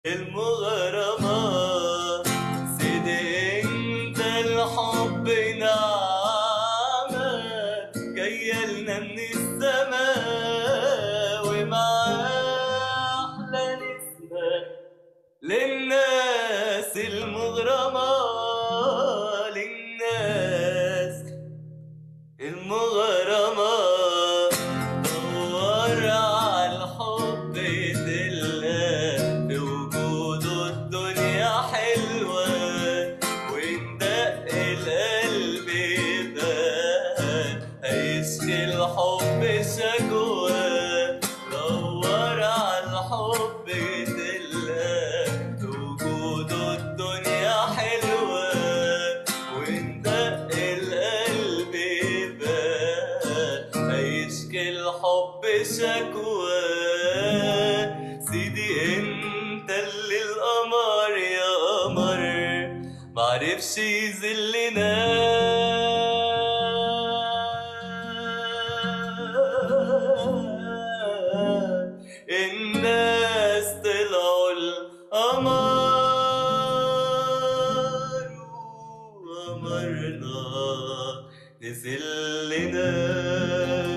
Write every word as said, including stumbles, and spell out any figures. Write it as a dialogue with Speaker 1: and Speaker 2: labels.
Speaker 1: المغرمة سيدي انت الحب نعمة جاية لنا من السماء ومعاه أحلى نسمة للناس المغرمة للناس المغرمة دور على الحب تلقى في وجوده الدنيا حلوة وإن دق القلب يبان هيشكي الحب شكوى دور على الحب تلقى في وجوده الدنيا حلوة وإن دق القلب يبان هيشكي الحب شكوى سيدي انت اللي القمر يا قمر معرفش يذلنا الناس طلعوا القمر وقمرنا نزلنا